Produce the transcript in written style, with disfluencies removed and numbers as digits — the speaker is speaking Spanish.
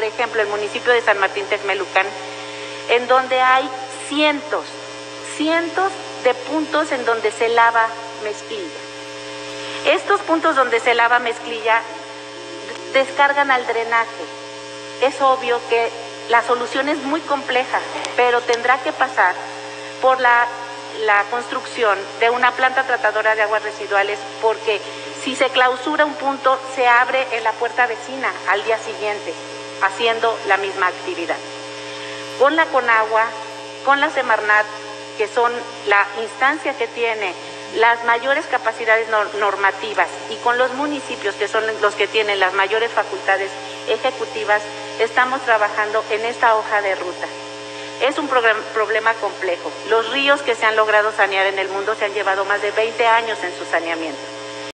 ejemplo, el municipio de San Martín Texmelucan, en donde hay cientos de puntos en donde se lava mezclilla. Estos puntos donde se lava mezclilla descargan al drenaje. Es obvio que la solución es muy compleja, pero tendrá que pasar por la construcción de una planta tratadora de aguas residuales, porque si se clausura un punto, se abre en la puerta vecina al día siguiente, haciendo la misma actividad. Con la Conagua, con la Semarnat, que son la instancia que tiene las mayores capacidades normativas, y con los municipios, que son los que tienen las mayores facultades ejecutivas, estamos trabajando en esta hoja de ruta. Es un problema complejo. Los ríos que se han logrado sanear en el mundo se han llevado más de 20 años en su saneamiento.